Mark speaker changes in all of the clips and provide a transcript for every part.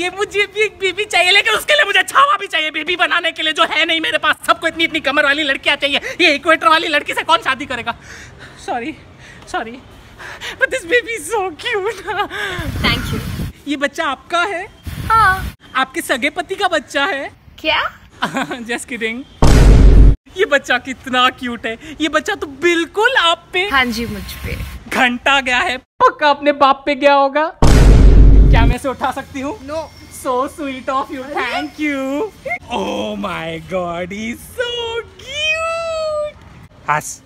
Speaker 1: मुझे भी एक बेबी चाहिए, लेकिन उसके लिए मुझे छावा भी चाहिए बेबी बनाने के लिए, जो है नहीं मेरे पास। सबको इतनी इतनी कमर वाली लड़कियां चाहिए, ये इक्वेटर वाली लड़की से कौन शादी करेगा? Sorry but this baby is so cute.
Speaker 2: Thank you.
Speaker 1: ये बच्चा आपका है?
Speaker 2: हाँ।
Speaker 1: आपके सगे पति का बच्चा है
Speaker 2: क्या?
Speaker 1: Just kidding. ये बच्चा कितना क्यूट है, ये बच्चा तो बिल्कुल आप पे।
Speaker 2: हाँ जी, मुझ पे
Speaker 1: घंटा गया है, पक्का अपने बाप पे गया होगा। क्या मैं इसे उठा सकती हूँ?
Speaker 2: No.
Speaker 1: So sweet of you, thank you. Oh my God, he's so cute. हंस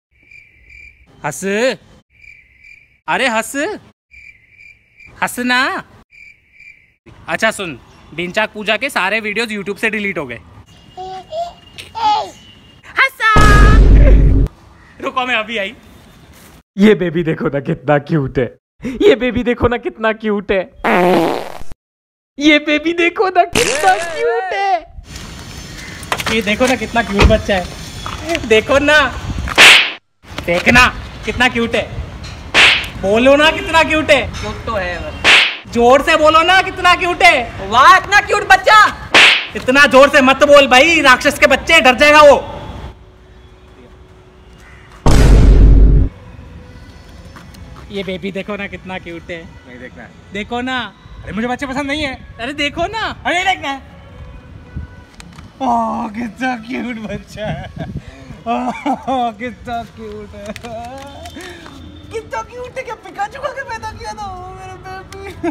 Speaker 1: अरे हंस ना। अच्छा सुन, बिंचाक पूजा के सारे वीडियोस YouTube से डिलीट हो गए। रुको मैं अभी आई। ये बेबी देखो ना कितना क्यूट है, ये बेबी देखो ना कितना क्यूट है, ये बेबी देखो ना कितना क्यूट है, ये देखो ना कितना क्यूट बच्चा है, देखो ना, देखना कितना क्यूट है, बोलो ना कितना क्यूट है।
Speaker 3: क्यूट तो है,
Speaker 1: जोर से बोलो ना कितना क्यूट है।
Speaker 3: वाह इतना क्यूट बच्चा।
Speaker 1: इतना जोर से मत बोल भाई, राक्षस के बच्चे, डर जाएगा वो। ये बेबी देखो ना कितना क्यूट है।
Speaker 3: नहीं देखना है।
Speaker 1: देखो ना।
Speaker 3: अरे मुझे बच्चे पसंद नहीं है।
Speaker 1: अरे देखो ना।
Speaker 3: अरे देखना है। ओह कितना क्यूट बच्चा है, ओह कितना क्यूट है, कितना क्यूट है। क्या पिकाचू का पैदा किया था मेरे बेबी।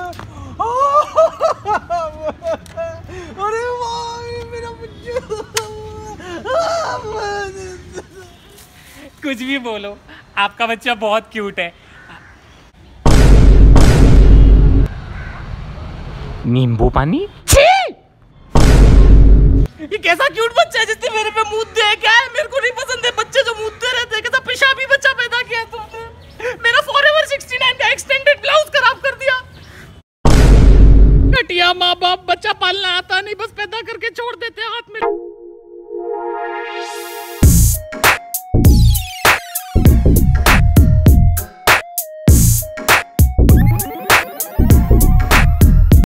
Speaker 3: अरे वाह मेरा बच्चा।
Speaker 1: कुछ भी बोलो, आपका बच्चा बहुत क्यूट है। नींबू पानी? ये कैसा क्यूट बच्चा है जिसने मेरे पे मुंह दिया है? क्या है? मेरे को नहीं पसंद है बच्चे जो मुंहते रहते हैं। कैसा पेशाबी बच्चा पैदा किया है तुमने। मेरा फॉरएवर 69 का एक्सटेंडेड ब्लाउज खराब कर दिया। घटिया माँ बाप, बच्चा पालना आता नहीं, बस पैदा करके छोड़ देते हाथ में।